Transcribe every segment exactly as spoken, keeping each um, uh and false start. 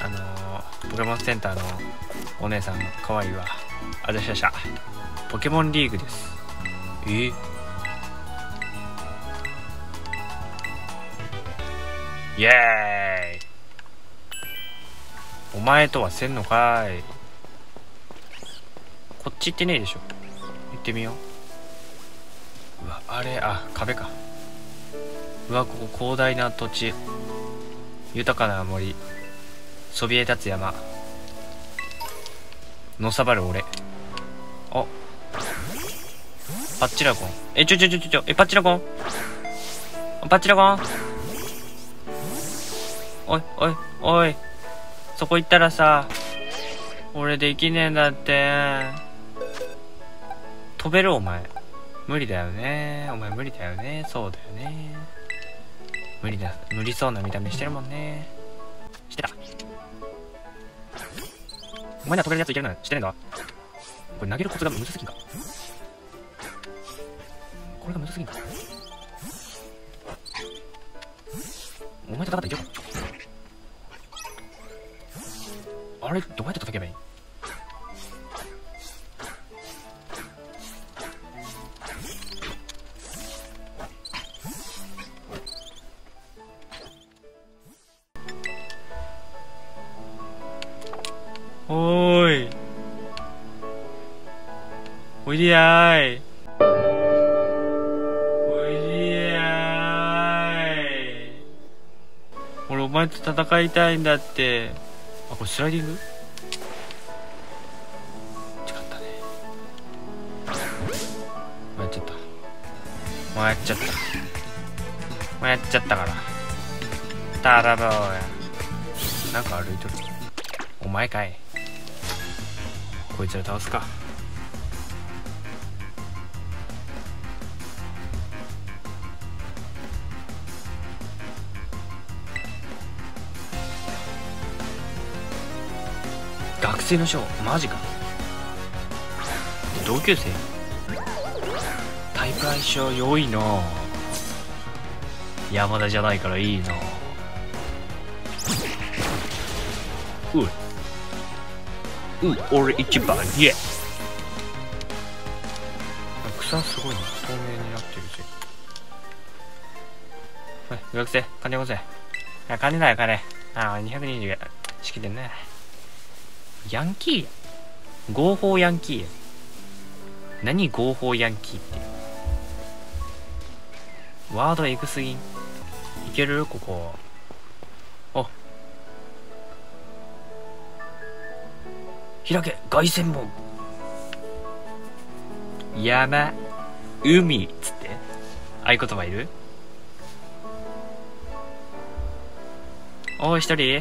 あのー、ポケモンセンターのお姉さんかわいいわ。あざしゃしゃ。ポケモンリーグです。えー、イエーイ。お前とはせんのかい。こっち行ってねえでしょ。行ってみよう。うわ、あれ、あ、壁か。うわ、ここ広大な土地、豊かな森、そびえ立つ山、のさばる俺。あ、パッチラゴン。え、ちょちょちょちょちょ、え、パッチラゴン、パッチラゴン、おいおいおい、そこ行ったらさ、俺できねえんだって。飛べる？お前無理だよね。お前無理だよね。そうだよね。無理だ、無理そうな見た目してるもんね。知ってた？お前には飛べるやついけるの知ってねえんだ。これ投げるコツがむずすぎんか。これがむずすぎんか。お前と戦ったらいけるか。あれ、どうやって叩けばいい？おーい、おいでやーい、おいでやーい。俺お前と戦いたいんだって。あ、これスライディング？違ったね。もうやっちゃった。もうやっちゃった。もうやっちゃったから。たらぼうや。なんか歩いとる。お前かい。こいつら倒すか。学生の賞マジか。同級生？タイプ相性良いな。山田じゃないからいいな。うい、うん、俺一番イエー。草すごいな、透明になってるぜ。はい、学生金よこせ。あ、金だよ金。ああ、にひゃくにじゅう式でね。ヤンキーや。合法ヤンキーや。何合法ヤンキーって。ワードエグすぎん。いける？ここ。あ、開け凱旋門。山、海っつって合言葉いる？おい一人。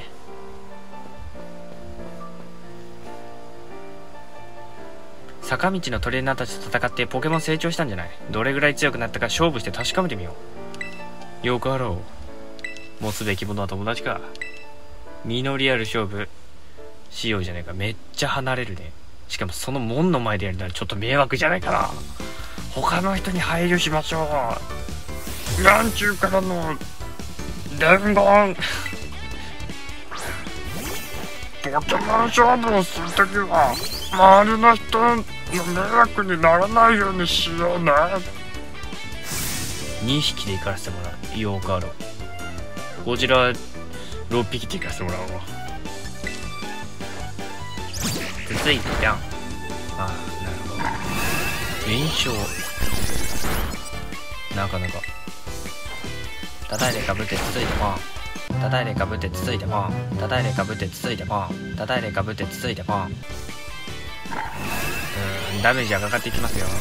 坂道のトレーナーたちと戦ってポケモン成長したんじゃない？どれぐらい強くなったか勝負して確かめてみよう。よかろう。持つべきものは友達か。実りある勝負しようじゃないか。めっちゃ離れるね。しかもその門の前でやるならちょっと迷惑じゃないかな。他の人に配慮しましょう。なんちゅうからの伝言。ポケモン勝負をするときは周りの人の迷惑にならないようにしようね。にひきで行かせてもらう。よかろう。こちらろっぴきで行かせてもらおう。続いてじゃん。ああ、なるほど。連勝。なかなか。叩いてかぶって続いてポン。叩いてかぶって続いてポン。叩いてかぶって続いてポン。叩いてかぶって続いてポン。うーん、ダメージがかかっていきますよ。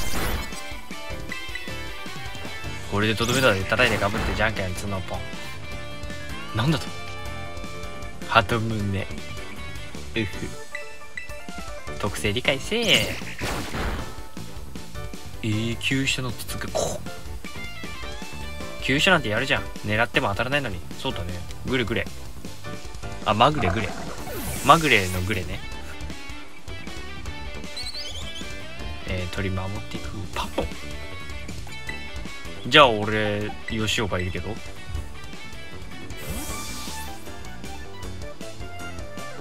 これでとどめたで叩いてかぶってじゃんけんつのポン。なんだと？鳩胸。うふ。特性理解せえ。えー、急所のつつくこ。急所なんてやるじゃん。狙っても当たらないのに。そうだね。グレグレ。あ、まぐれグレ。まぐれのグレね。えー、取り守っていく。パポ。じゃあ俺、吉岡いるけど。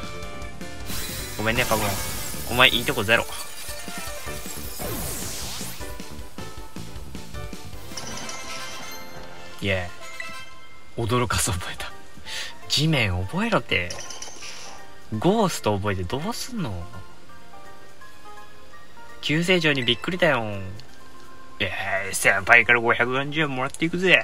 ごめんねパグモン、お前いいとこゼロ。イエー、驚かす覚えた。地面覚えろって。ゴースト覚えてどうすんの。急成長にびっくりだよ。えー、先輩からごひゃくよんじゅうえんもらっていくぜ。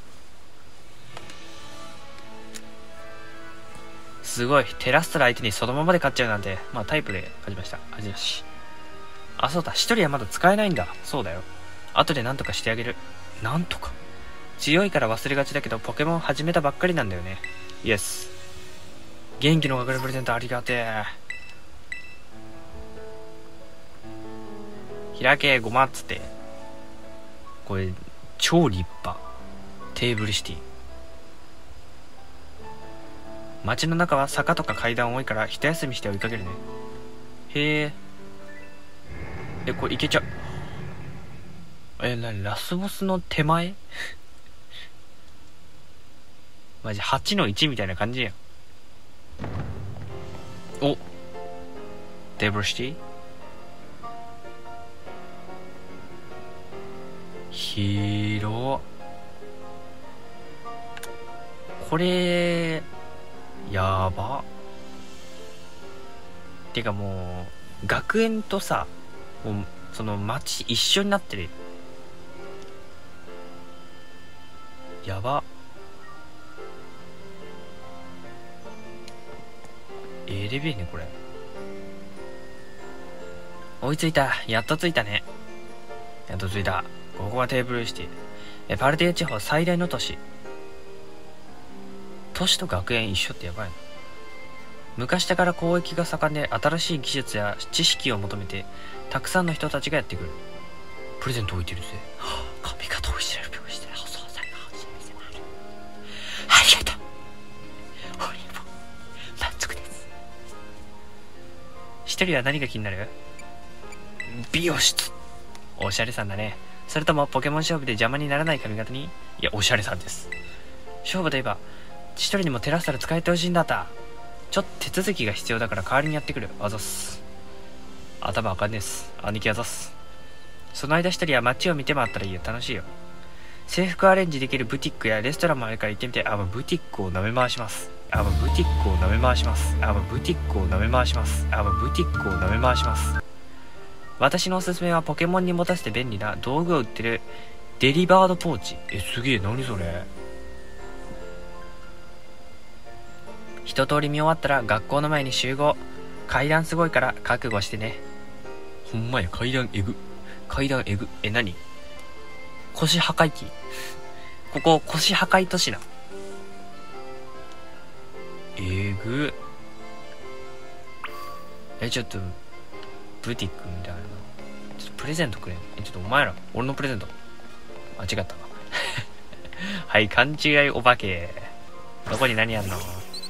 すごい、テラストラ相手にそのままで勝っちゃうなんて。まあタイプで勝ちました。味だし。あ、そうだ、一人はまだ使えないんだ。そうだよ。後でなんとかしてあげる。なんとか。強いから忘れがちだけど、ポケモン始めたばっかりなんだよね。イエス。元気のかかるプレゼントありがてえ。開け、ごまっつって。これ、超立派。テーブルシティ。街の中は坂とか階段多いから一休みして追いかけるね。へえ。え、これいけちゃう。え、なに、ラスボスの手前マジはちのいちみたいな感じやん。お、テーブルシティ広。これやば。てかもう学園とさ、もうその街一緒になってる。やば。エレベーねこれ。追いついた。やっと着いたね。やっと着いた。ここはテーブルシティ。え、パルティア地方最大の都市。都市と学園一緒ってやばいな。昔から交易が盛んで、新しい技術や知識を求めてたくさんの人たちがやってくる。プレゼント置いてるぜ。はあ、髪型をしてる病室でお惣菜が欲しい店もある。ありがとう。ホリエモン満足です。一人は何が気になる？美容室。おしゃれさんだね。それともポケモン勝負で邪魔にならない髪型に？いや、おしゃれさんです。勝負といえば一人にもテラスタル使えてほしいんだった。ちょっと手続きが必要だから代わりにやってくる。あざっす。頭あかんねっす。兄貴あざっす。その間一人は街を見て回ったらいいよ。楽しいよ。 制服アレンジできるブティックやレストランもあるから行ってみて。あ、まあ、ブティックを舐め回します。あ、まあ、ブティックを舐め回します。あ、まあ、ブティックを舐め回します。あ、まあ、ブティックを舐め回します。私のおすすめはポケモンに持たせて便利な道具を売ってるデリバードポーチ。え、すげえ、何それ。一通り見終わったら学校の前に集合。階段すごいから覚悟してね。ほんまや、階段えぐ。階段えぐ。え、何？腰破壊機。ここ腰破壊都市な。えぐ。え、ちょっとブティックみたいな。ちょっとプレゼントくれん。え、ちょっとお前ら俺のプレゼント間違ったわ。はい、勘違いお化け。どこに何やんの？ちょ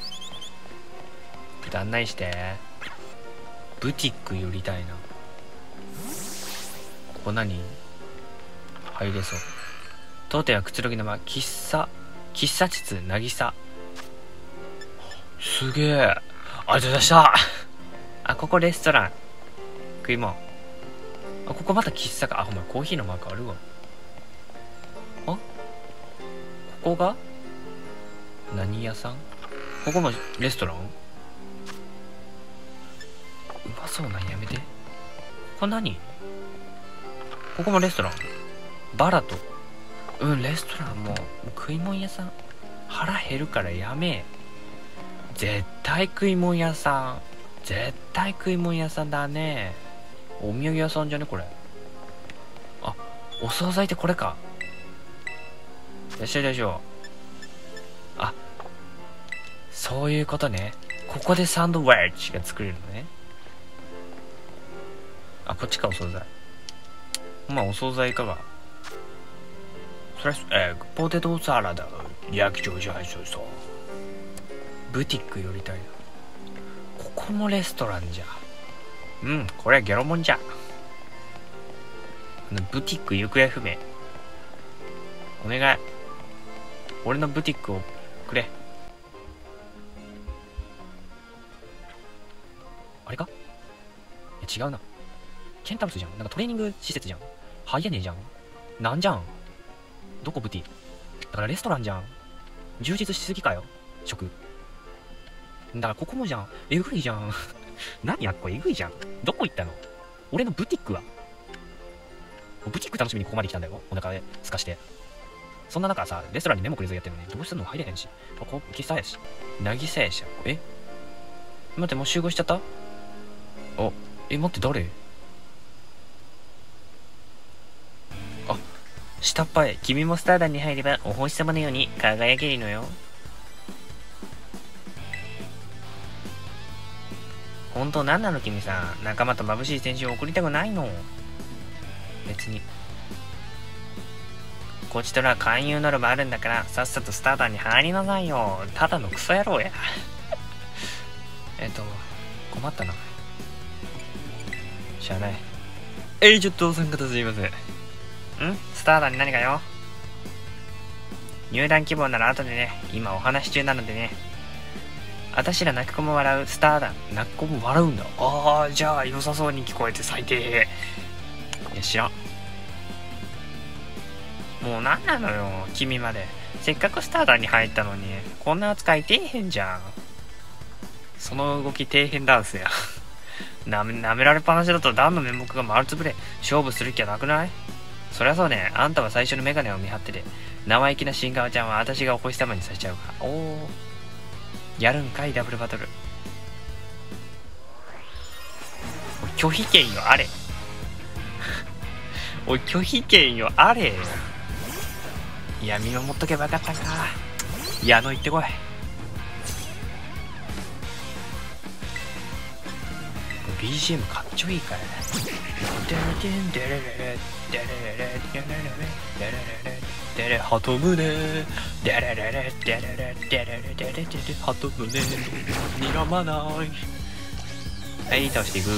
っと案内して。ブティック寄りたいな。ここ何？入れそう。当店はくつろぎの間、喫茶喫茶室なぎさ。すげえ、ありがとうございました。あ、ここレストラン食いもん。あ、ここまた喫茶か。あ、ほんまコーヒーのマークあるわ。あ、ここが何屋さん？ここもレストラン？うまそうなんやめて。これ何？ここもレストラン？バラと。うん、レストランも食いもん屋さん。腹減るからやめえ。絶対食いもん屋さん。絶対食いもん屋さんだね。お土産屋さんじゃねこれ。あ、お惣菜ってこれか。よいしょよいしょ。あ、そういうことね。ここでサンドウェッジが作れるのね。あ、こっちかお惣菜。まあお惣菜いかが。フレッシュエッグ、ポテトサラダ、焼き鳥じゃないそうそう。ブティック寄りたいな。ここもレストランじゃ。うん、これはゲロモンじゃ。ブティック行方不明。お願い。俺のブティックをくれ。あれか？いや違うな。ケンタロスじゃん。なんかトレーニング施設じゃん。はやねえじゃん。なんじゃん。どこブティ？だからレストランじゃん。充実しすぎかよ。食。だからここもじゃん。えぐいじゃん。何やっこえぐいじゃん。どこ行ったの？俺のブティックは？ブティック楽しみにここまで来たんだよ。お腹ですかして。そんな中さ、レストランに目もくれずやってるのにどうすんの？入れへんし。ここ喫茶やし。渚やし。え？待って、もう集合しちゃった？あ、え、待って、誰？あ、下っ端へ。君もスター団に入ればお星様のように輝けるのよ。本当なんなの君さん。仲間と眩しい選手を送りたくないの？別に。こちとら勧誘ノルマあるんだからさっさとスター団に入りなさいよ。ただのクソ野郎や。えっと困ったな。しゃあない。えい、ちょっとお三方すいません。ん？スター団に何かよ。入団希望なら後でね。今お話し中なのでね。あたしら泣く子も笑うスター団。泣く子も笑うんだ。ああ、じゃあ良さそうに聞こえて最低。いや知らん。もうなんなのよ君まで。せっかくスター団に入ったのにこんな扱い底辺じゃん。その動き底辺ダンスや。なめ、なめられっぱなしだと団の面目が丸つぶれ。勝負する気はなくない？そりゃそうね。あんたは最初のメガネを見張ってて、生意気な新川ちゃんは私がお星様にさせちゃうから。おお、やるんかいダブルバトル。拒否権よあれ。おい拒否権よあれ。いや見守っとけばよかったんか。矢野行ってこい。ビージーエム かっちょいいから。ハトムネハトムネにらまない。はい倒していく。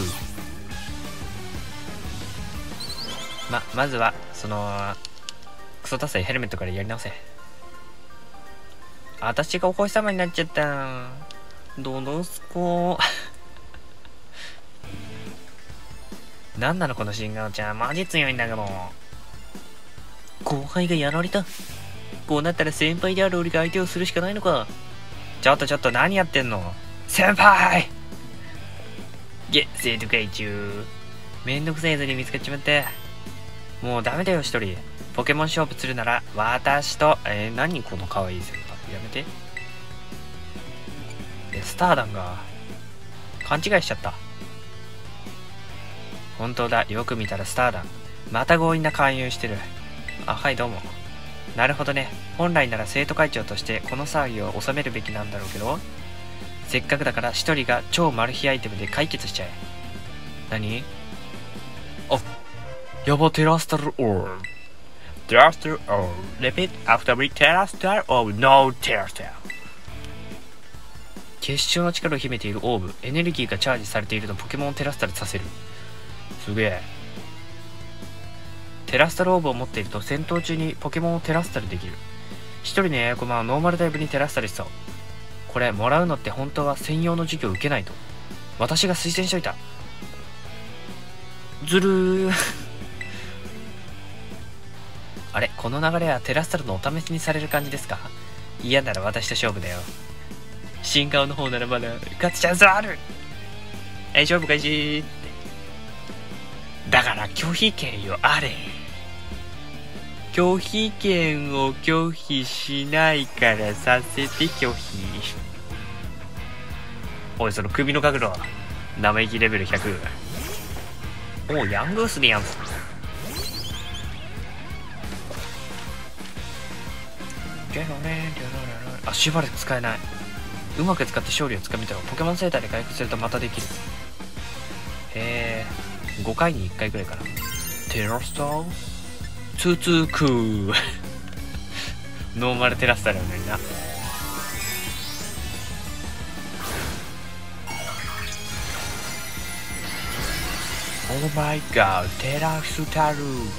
ままずはそのクソダサいヘルメットからやり直せ。私がお星様になっちゃった。どのすこなんなのこの新顔ちゃん。マジ強いんだけど。 後輩がやられた。こうなったら先輩である俺が相手をするしかないのか。ちょっとちょっと何やってんの先輩。げ、生徒会長。めんどくさいやつに見つかっちまった。もうダメだよ一人。ポケモン勝負するなら私と、えー、何この可愛い先輩。やめて。え、スターダンが勘違いしちゃった。本当だ、よく見たらスターダン。また強引な勧誘してる。あ、はいどうも。なるほどね。本来なら生徒会長としてこの騒ぎを収めるべきなんだろうけど、せっかくだから一人が超マル秘アイテムで解決しちゃえ。何？あ、やば、テラスタルオール。テラスタルオール。Repeat after me. テラスタルオール。No テラスタル。結晶の力を秘めているオーブ。エネルギーがチャージされているとポケモンをテラスタルさせる。すげえ。テラスタルオーブを持っていると戦闘中にポケモンをテラスタルできる。一人のエアコマはノーマルタイプにテラスタルしそう。これもらうのって本当は専用の授業を受けないと。私が推薦しといた。ずるーあれ、この流れはテラスタルのお試しにされる感じですか？嫌なら私と勝負だよ。新顔の方ならまだ勝つチャンスはある。え、勝負開始。だから拒否権よあれ。拒否権を拒否しないからさせて拒否。おい、その首の角度生意気レベルひゃく。おう、ヤングースでやんす。あ、しばらく使えない。うまく使って勝利をつかみたらポケモン生態で回復するとまたできる。へえ、ごかいにいっかいくらいかな。テラスターつつくノーマルテラスターだよねんな。オーマイガー、テラスタル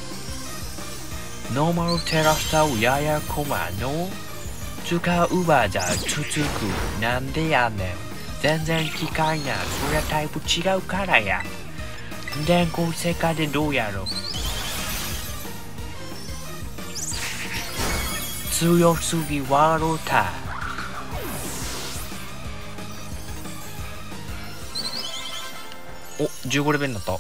ノーマルテラスターややこまの使う技つつく。なんでやねん。全然機械な。そりゃタイプ違うからや。電光石火でどうやろう。強すぎワロタ。お、じゅうごレベルになった。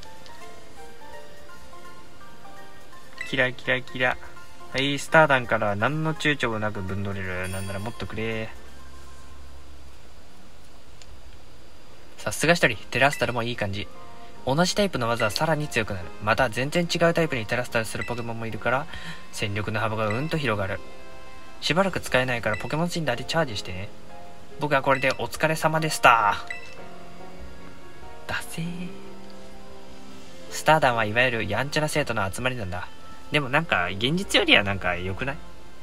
キラキラキラ。はい、スターダンから何の躊躇もなくぶんどれる。なんならもっとくれ。さすが一人、テラスタルもいい感じ。同じタイプの技はさらに強くなる。また全然違うタイプにテラスタルするポケモンもいるから戦力の幅がうんと広がる。しばらく使えないからポケモンシンダーでチャージしてね。僕はこれでお疲れ様でした。だせー。スターダンはいわゆるやんちゃな生徒の集まりなんだ。でもなんか現実よりはなんか良くない？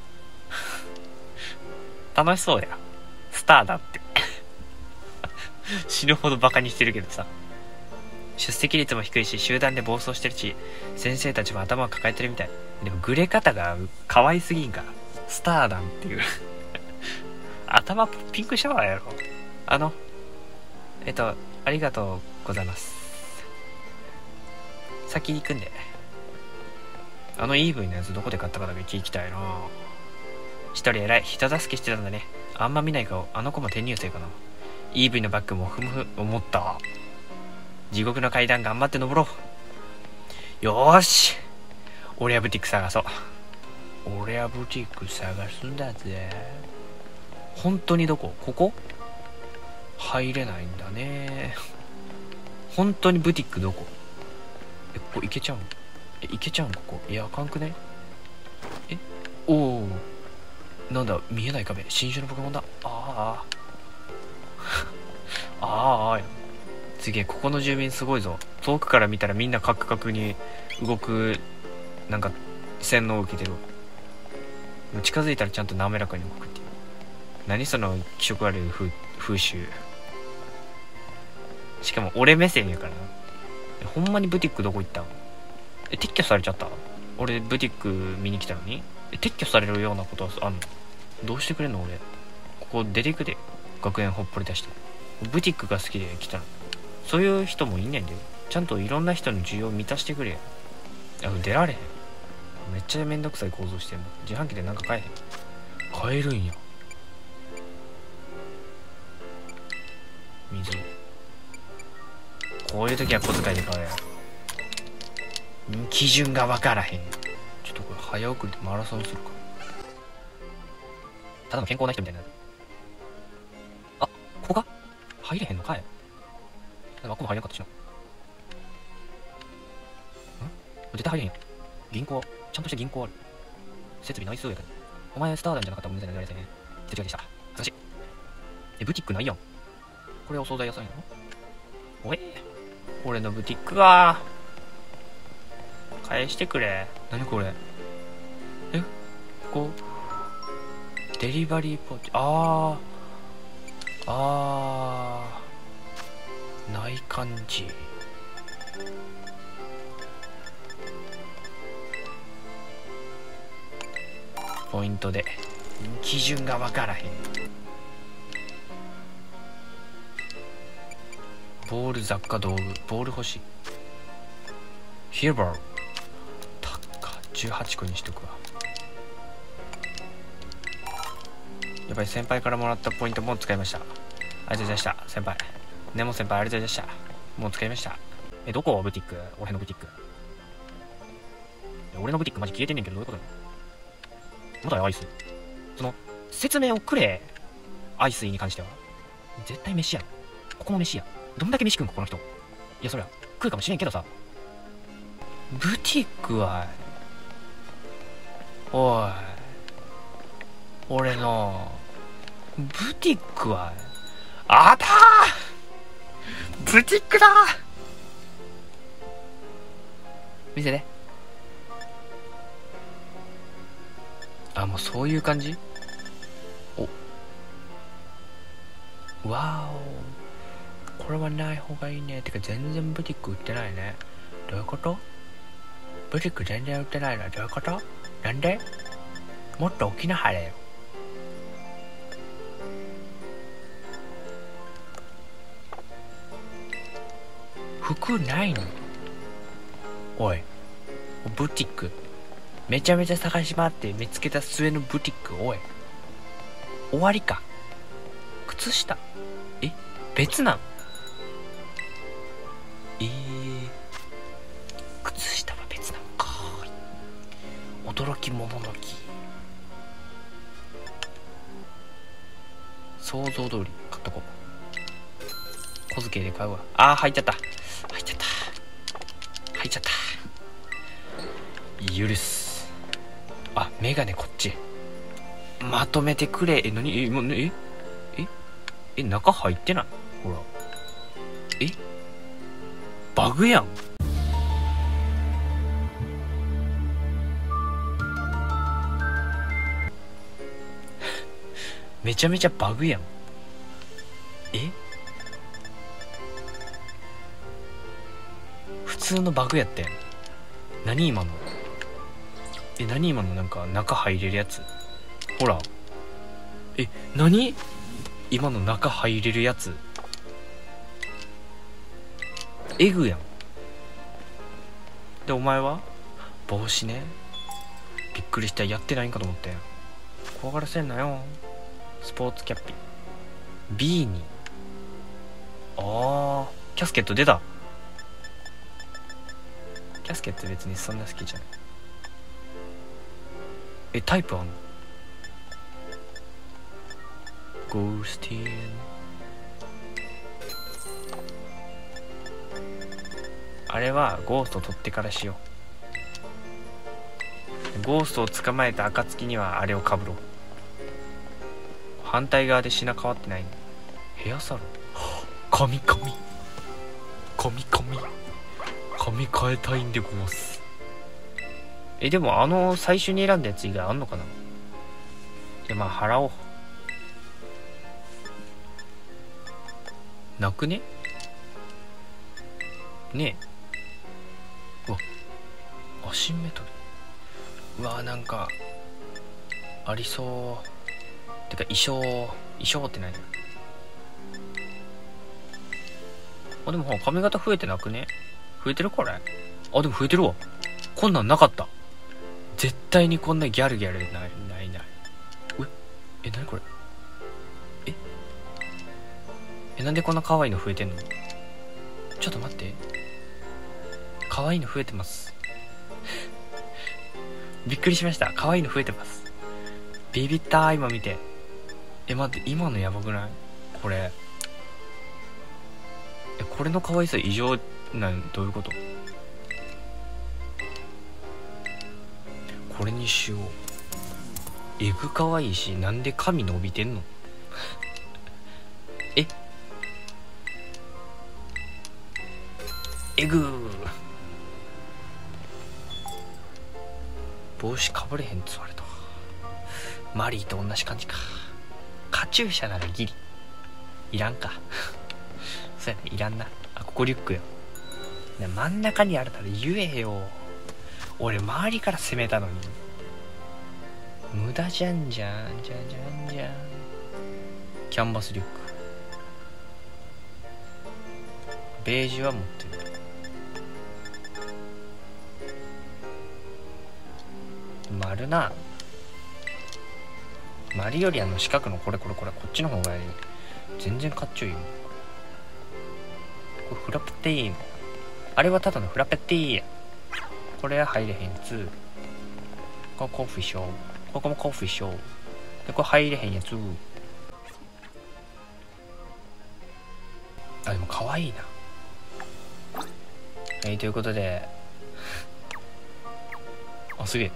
楽しそうだよスターダンって死ぬほどバカにしてるけどさ。出席率も低いし集団で暴走してるし先生たちも頭を抱えてるみたい。でもグレ方が可愛すぎんか。スターダンっていう頭ピンクシャワーやろ。あのえっとありがとうございます。先行くんで。あの イーブイ のやつどこで買ったかだけ聞きたいな。一人偉い人助けしてたんだね。あんま見ない顔。あの子も転入生かな。 イーブイ のバッグもふむふ思った。地獄の階段頑張って登ろう。よーし、俺はブティック探そう。俺はブティック探すんだぜ。本当にどこ？ここ？入れないんだね。本当にブティックどこ？え、ここ行けちゃうの？え、行けちゃうのここ？いや、あかんくね？え？おお。なんだ、見えない壁。新種のポケモンだ。ああ。ああ。すげえ、ここの住民すごいぞ。遠くから見たらみんなカクカクに動く、なんか、洗脳を受けてるわ。近づいたらちゃんと滑らかに動くっていう。何その気色悪い 風, 風習。しかも俺目線やからな。ほんまにブティックどこ行ったん？え、撤去されちゃった？俺ブティック見に来たのに？え、撤去されるようなことはあんの？どうしてくれんの俺。ここ出ていくで。学園ほっぽり出して。ブティックが好きで来たの。そういう人もいんねんだよ。ちゃんといろんな人の需要を満たしてくれ。あ、出られへん。 めっちゃめんどくさい構造してるの。自販機でなんか買えへん。買えるんや。水。こういう時は小遣いで買うやろ。ん基準が分からへん。ちょっとこれ早送りでマラソンするか。ただの健康な人みたいになる。あ、ここか入れへんのかい。あ、ここも入れなかったしな。ん絶対入れへんやん。銀行、ちゃんとして銀行ある。設備ナイスやけど。お前スターダンじゃなかったらお店になりませんね。失礼でした。恥ずかしい。え、ブティックないやん。これお惣菜屋さんやろ。おえ俺のブティックが返してくれ。何これ。えここデリバリーポーチ。あーあーない感じ。ポイントで基準が分からへん。ボール雑貨道具。ボール欲しい。ヒーバーたっかじゅうはちこにしとくわ。やっぱり先輩からもらったポイントもう使いました。ありがとうございました先輩。ネモ先輩ありがとうございました。もう使いました。えどこブティック。俺のブティック。俺のブティックマジ消えてんねんけどどういうことなの。まだアイス。その説明をくれ。アイスに関しては絶対飯やろ。ここも飯や。どんだけ飯食うんここの人。いやそりゃ食うかもしれんけどさ。ブティックはおい俺のブティックはあったーブティックだー見せて。あ、もうそういう感じ。おわーおこれはない方がいいね。てか全然ブティック売ってないね。どういうこと。ブティック全然売ってないのどういうこと。なんでもっと大きなはれよ。服ないの。おいブティックめちゃめちゃ探し回って見つけた末のブティック。おい終わりか。靴下え別なん。えー、靴下は別なのか。驚きもののき。想像通り買っとこう。小遣いで買うわ。あー入っちゃった入っちゃった入っちゃった許す。あメガネこっちまとめてくれ。え何えもうえええ中入ってない。ほらえバグやん。めちゃめちゃバグやん。え普通のバグやったやん。何今のえ何今のなんか中入れるやつ。ほらえ何今の中入れるやつエグやん。でお前は帽子ね。びっくりした。やってないんかと思ったやん。怖がらせんなよ。スポーツキャッピ B にあーキャスケット出た。キャスケット別にそんな好きじゃない。えタイプあんの。ゴースティーンあれはゴースト取ってからしよう。ゴーストを捕まえた暁にはあれをかぶろう。反対側で品変わってないの。ヘアサロン髪髪髪髪髪変えたいんでごます。えでもあの最初に選んだやつ以外あんのかな。でまあ払おう。なくねねえ。うわアシンメトリー。うわなんかありそう。てか衣装衣装って何や。あでもほら髪型増えてなくね。増えてるこれ。あでも増えてるわ。こんなんなかった。 絶対にこんなギャルギャルないないないうええなにこれええなんでこんな可愛いの増えてんの。ちょっと待って、可愛いの増えてますびっくりしました。可愛いの増えてます。ビビったー今見て。え待って今のやばくないこれ。えこれの可愛さ異常なんどういうこと。これにしよう。えぐ可愛いし、なんで髪伸びてんのええぐー帽子かぶれへんつわれた。マリーと同じ感じか。カチューシャならギリいらんかそうやね、いらんな。あここリュックよ。ね真ん中にあるなら言えよ。俺周りから攻めたのに無駄じゃんじゃんじゃんじゃんじゃん。キャンバスリュックベージュは持ってる。丸な丸よりあの四角のこれこれこれこっちの方がいい。全然かっちょいいよ。これフラペティーノ。あれはただのフラペティーや。これは入れへんやつ。これコーフィーショー。ここもコーフィーショー。でこれ入れへんやつ。あでも可愛いな。はい、ということであすげえ。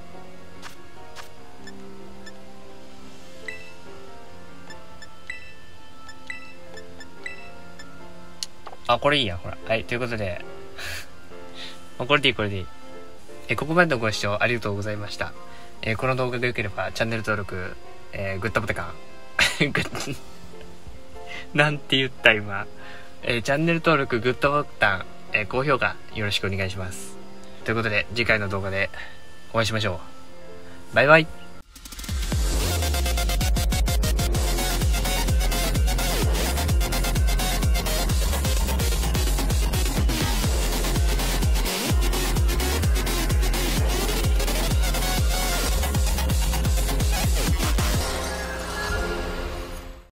あこれいいやほら。はいということでこれでいいこれでいい。えここまでのご視聴ありがとうございました。えこの動画が良ければチャンネル登録、えー、グッドボタンなんて言った今、えー、チャンネル登録グッドボタン、えー、高評価よろしくお願いします。ということで次回の動画でお会いしましょう。バイバイ。